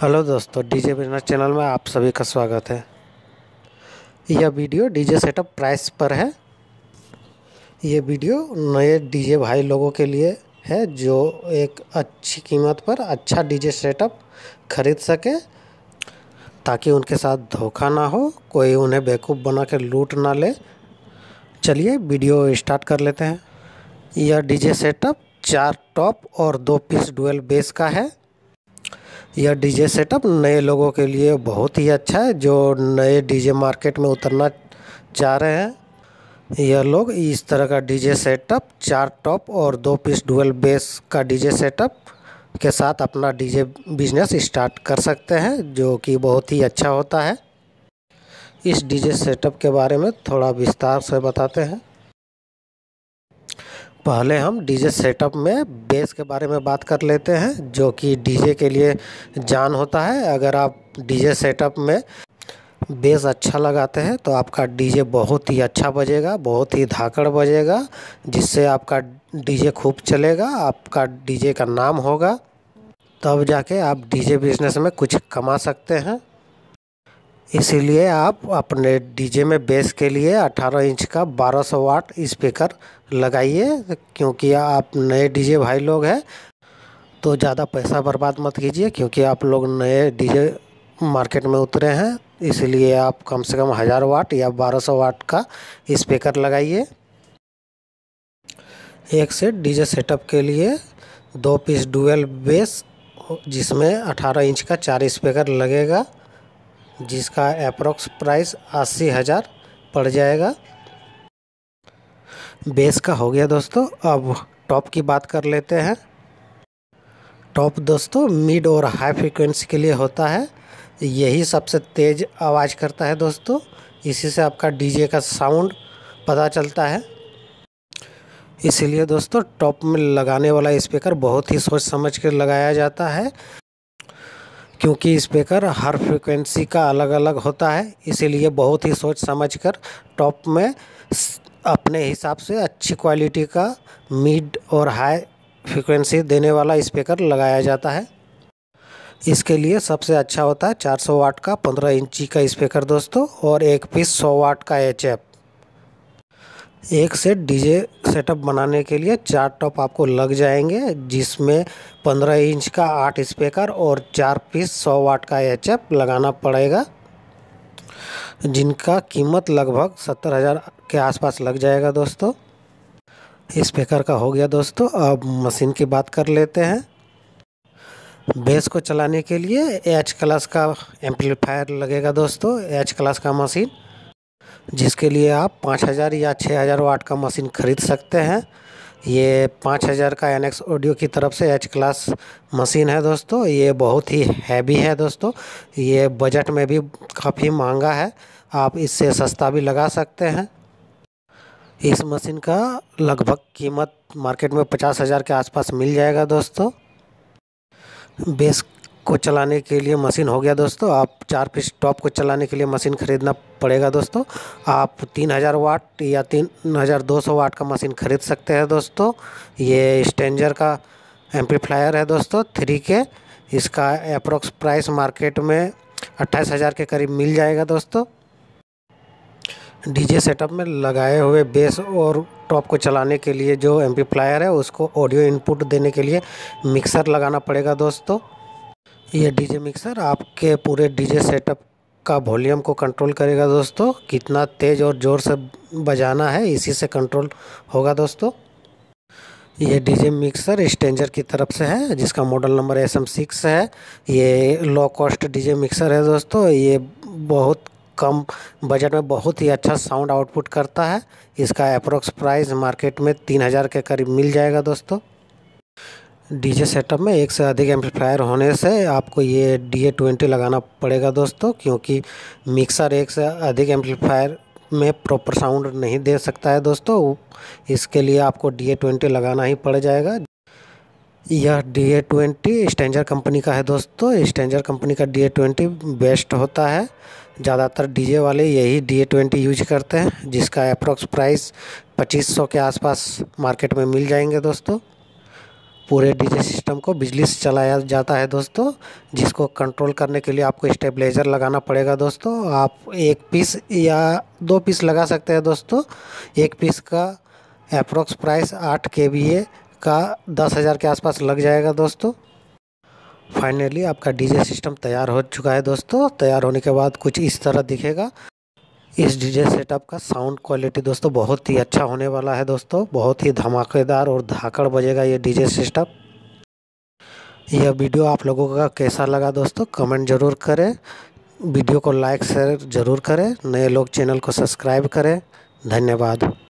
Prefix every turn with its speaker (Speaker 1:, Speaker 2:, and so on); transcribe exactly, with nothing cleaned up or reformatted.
Speaker 1: Hello दोस्तों, DJ business channel में आप सभी का स्वागत है। यह वीडियो डीजे सेटअप प्राइस पर है। ये वीडियो नए डीजे भाई लोगों के लिए है जो एक अच्छी कीमत पर अच्छा डीजे सेटअप खरीद सके, ताकि उनके साथ धोखा ना हो, कोई उन्हें बेवकूफ़ बना के लूट ना ले। चलिए वीडियो स्टार्ट कर लेते हैं। यह डीजे सेटअप चार टॉप और दो पीस डुअल बेस का है। यह डीजे सेटअप नए लोगों के लिए बहुत ही अच्छा है जो नए डीजे मार्केट में उतरना चाह रहे हैं। यह लोग इस तरह का डीजे सेटअप चार टॉप और दो पीस डुअल बेस का डीजे सेटअप के साथ अपना डीजे बिजनेस स्टार्ट कर सकते हैं, जो कि बहुत ही अच्छा होता है। इस डीजे सेटअप के बारे में थोड़ा विस्तार से बताते हैं। पहले हम डीजे सेटअप में बेस के बारे में बात कर लेते हैं, जो कि डीजे के लिए जान होता है। अगर आप डीजे सेटअप में बेस अच्छा लगाते हैं तो आपका डीजे बहुत ही अच्छा बजेगा, बहुत ही धाकड़ बजेगा, जिससे आपका डीजे खूब चलेगा, आपका डीजे का नाम होगा। तब जाके आप डीजे बिजनेस में कुछ कमा सकते हैं। इसीलिए आप अपने डीजे में बेस के लिए अठारह इंच का बारह सौ वाट स्पीकर लगाइए, क्योंकि आप नए डीजे भाई लोग हैं तो ज़्यादा पैसा बर्बाद मत कीजिए, क्योंकि आप लोग नए डीजे मार्केट में उतरे हैं। इसलिए आप कम से कम हज़ार वाट या बारह सौ वाट का स्पीकर लगाइए। एक सेट डीजे सेटअप के लिए दो पीस डुअल बेस, जिसमें अठारह इंच का चार स्पीकर लगेगा, जिसका अप्रोक्स प्राइस अस्सी हज़ार पड़ जाएगा। बेस का हो गया दोस्तों। अब टॉप की बात कर लेते हैं। टॉप दोस्तों मिड और हाई फ्रीक्वेंसी के लिए होता है। यही सबसे तेज़ आवाज़ करता है दोस्तों। इसी से आपका डीजे का साउंड पता चलता है। इसीलिए दोस्तों टॉप में लगाने वाला स्पीकर बहुत ही सोच समझ कर लगाया जाता है, क्योंकि स्पीकर हर फ्रीक्वेंसी का अलग अलग होता है। इसीलिए बहुत ही सोच समझकर टॉप में अपने हिसाब से अच्छी क्वालिटी का मिड और हाई फ्रीक्वेंसी देने वाला स्पीकर लगाया जाता है। इसके लिए सबसे अच्छा होता है चार सौ वाट का पंद्रह इंची का स्पीकर दोस्तों, और एक पीस सौ वाट का एच एफ। एक सेट डीजे सेटअप बनाने के लिए चार टॉप आपको लग जाएंगे, जिसमें पंद्रह इंच का आठ स्पीकर और चार पीस सौ वाट का एच एफ लगाना पड़ेगा, जिनका कीमत लगभग सत्तर हज़ार के आसपास लग जाएगा दोस्तों। स्पीकर का हो गया दोस्तों। अब मशीन की बात कर लेते हैं। बेस को चलाने के लिए एच क्लास का एम्पलीफायर लगेगा दोस्तों, एच क्लास का मशीन, जिसके लिए आप पाँच हज़ार या छः हज़ार वाट का मशीन खरीद सकते हैं। ये पाँच हज़ार का एन एक्स ऑडियो की तरफ से एच क्लास मशीन है दोस्तों। ये बहुत ही हैवी है दोस्तों। ये बजट में भी काफ़ी महंगा है, आप इससे सस्ता भी लगा सकते हैं। इस मशीन का लगभग कीमत मार्केट में पचास हज़ार के आसपास मिल जाएगा दोस्तों। बेस को चलाने के लिए मशीन हो गया दोस्तों। आप चार पीस टॉप को चलाने के लिए मशीन खरीदना पड़ेगा दोस्तों। आप तीन हज़ार वाट या तीन हज़ार दो सौ वाट का मशीन खरीद सकते हैं दोस्तों। ये स्टेंजर का एम्पलीफायर है दोस्तों, थ्री के। इसका अप्रोक्स प्राइस मार्केट में अट्ठाईस हज़ार के करीब मिल जाएगा दोस्तों। डीजे सेटअप में लगाए हुए बेस और टॉप को चलाने के लिए जो एम्पलीफायर है, उसको ऑडियो इनपुट देने के लिए मिक्सर लगाना पड़ेगा दोस्तों। ये डीजे मिक्सर आपके पूरे डीजे सेटअप का वॉल्यूम को कंट्रोल करेगा दोस्तों। कितना तेज़ और ज़ोर से बजाना है, इसी से कंट्रोल होगा दोस्तों। ये डीजे मिक्सर स्टेंजर की तरफ से है, जिसका model number S M six है। ये लो कॉस्ट डीजे मिक्सर है दोस्तों। ये बहुत कम बजट में बहुत ही अच्छा साउंड आउटपुट करता है। इसका अप्रोक्स प्राइस मार्केट में तीन हज़ार के करीब मिल जाएगा दोस्तों। डीजे सेटअप में एक से अधिक एम्पलीफायर होने से आपको ये डी ए ट्वेंटी लगाना पड़ेगा दोस्तों, क्योंकि मिक्सर एक से अधिक एम्पलीफायर में प्रॉपर साउंड नहीं दे सकता है दोस्तों। इसके लिए आपको डी ए ट्वेंटी लगाना ही पड़ जाएगा। यह D A twenty Stanger company का है दोस्तों। स्टेंजर कंपनी का डी ए ट्वेंटी बेस्ट होता है। ज़्यादातर डीजे वाले यही डी ए ट्वेंटी यूज करते हैं, जिसका अप्रोक्स प्राइस पच्चीस सौ के आसपास मार्केट में मिल जाएंगे दोस्तों। पूरे डीजे सिस्टम को बिजली से चलाया जाता है दोस्तों, जिसको कंट्रोल करने के लिए आपको स्टेबलाइजर लगाना पड़ेगा दोस्तों। आप एक पीस या दो पीस लगा सकते हैं दोस्तों। एक पीस का अप्रोक्स प्राइस आठ के वी ए का दस हज़ार के आसपास लग जाएगा दोस्तों। फाइनली आपका डीजे सिस्टम तैयार हो चुका है दोस्तों। तैयार होने के बाद कुछ इस तरह दिखेगा। इस डीजे सेटअप का साउंड क्वालिटी दोस्तों बहुत ही अच्छा होने वाला है दोस्तों। बहुत ही धमाकेदार और धाकड़ बजेगा ये डीजे सिस्टम। यह वीडियो आप लोगों का कैसा लगा दोस्तों, कमेंट ज़रूर करें। वीडियो को लाइक शेयर ज़रूर करें। नए लोग चैनल को सब्सक्राइब करें। धन्यवाद।